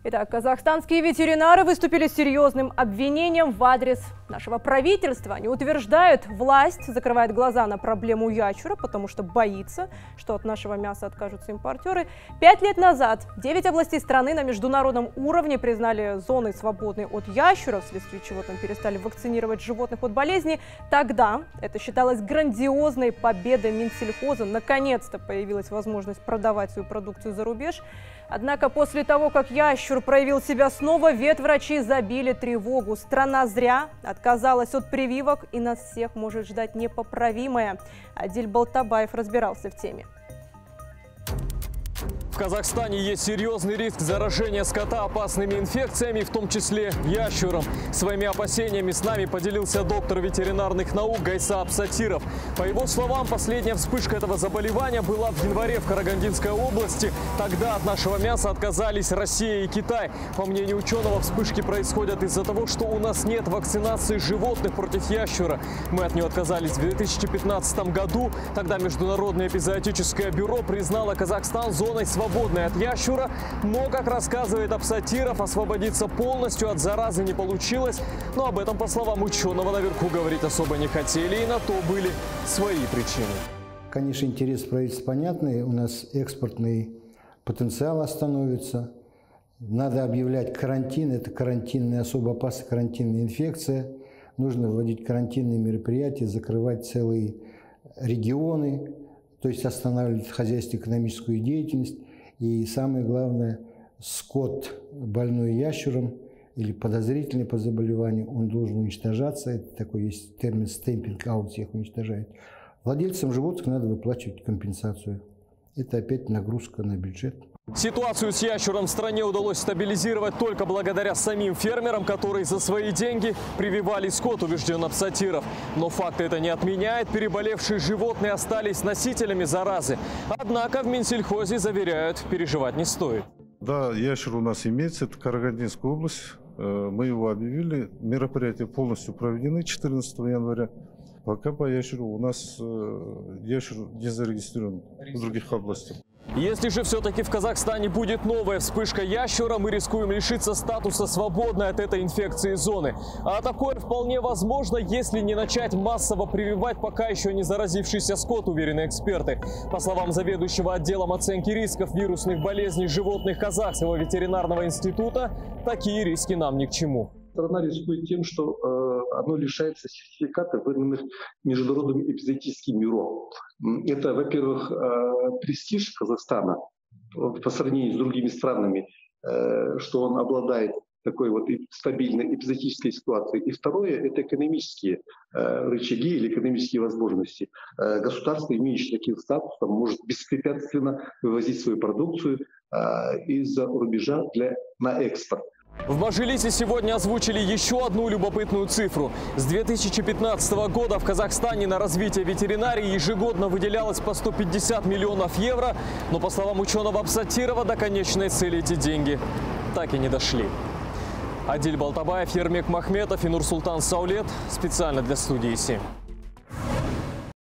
Итак, казахстанские ветеринары выступили с серьезным обвинением в адрес нашего правительства. Они утверждают, власть закрывает глаза на проблему ящура, потому что боится, что от нашего мяса откажутся импортеры. 5 лет назад 9 областей страны на международном уровне признали зоной свободной от ящуров, вследствие чего там перестали вакцинировать животных от болезней. Тогда это считалось грандиозной победой Минсельхоза. Наконец-то появилась возможность продавать свою продукцию за рубеж. Однако после того, как ящур проявил себя снова, ветврачи забили тревогу. Страна зря отказалась от прививок, и нас всех может ждать непоправимое. Адиль Балтабаев разбирался в теме. В Казахстане есть серьезный риск заражения скота опасными инфекциями, в том числе ящуром. Своими опасениями с нами поделился доктор ветеринарных наук Гайса Абсатиров. По его словам, последняя вспышка этого заболевания была в январе в Карагандинской области. Тогда от нашего мяса отказались Россия и Китай. По мнению ученого, вспышки происходят из-за того, что у нас нет вакцинации животных против ящура. Мы от нее отказались в 2015 году. Тогда Международное эпизоотическое бюро признало Казахстан зоной свободной от ящура, но, как рассказывает Абсатиров, освободиться полностью от заразы не получилось. Но об этом, по словам ученого, наверху говорить особо не хотели, и на то были свои причины. Конечно, интерес правительства понятный. У нас экспортный потенциал остановится. Надо объявлять карантин. Это карантинная, особо опасная карантинная инфекция. Нужно вводить карантинные мероприятия, закрывать целые регионы, то есть останавливать хозяйственно-экономическую деятельность. И самое главное, скот, больной ящуром или подозрительный по заболеванию, он должен уничтожаться. Это такой есть термин «стемпинг-аут», всех уничтожает. Владельцам животных надо выплачивать компенсацию. Это опять нагрузка на бюджет. Ситуацию с ящуром в стране удалось стабилизировать только благодаря самим фермерам, которые за свои деньги прививали скот, убежден Абсатиров. Но факт это не отменяет. Переболевшие животные остались носителями заразы. Однако в Минсельхозе заверяют, переживать не стоит. Да, ящур у нас имеется. Это Карагандинская область. Мы его объявили. Мероприятия полностью проведены 14 января. Пока по ящуру у нас ящур не зарегистрирован в других областях. Если же все-таки в Казахстане будет новая вспышка ящура, мы рискуем лишиться статуса свободной от этой инфекции зоны. А такое вполне возможно, если не начать массово прививать пока еще не заразившийся скот, уверены эксперты. По словам заведующего отделом оценки рисков вирусных болезней животных Казахского ветеринарного института, такие риски нам ни к чему. Страна рискует тем, что оно лишается сертификата, выданных Международным эпизоотическим бюро. Это, во-первых, престиж Казахстана по сравнению с другими странами, что он обладает такой вот стабильной эпизоотической ситуацией. И второе – это экономические рычаги или экономические возможности. Государство, имеющее таким статусом, может беспрепятственно вывозить свою продукцию из-за рубежа на экспорт. В Мажилисе сегодня озвучили еще одну любопытную цифру. С 2015 года в Казахстане на развитие ветеринарии ежегодно выделялось по 150 миллионов евро. Но, по словам ученого Абсатирова, до конечной цели эти деньги так и не дошли. Адиль Балтабаев, Ермек Махметов и Нурсултан Саулет. Специально для студии 7.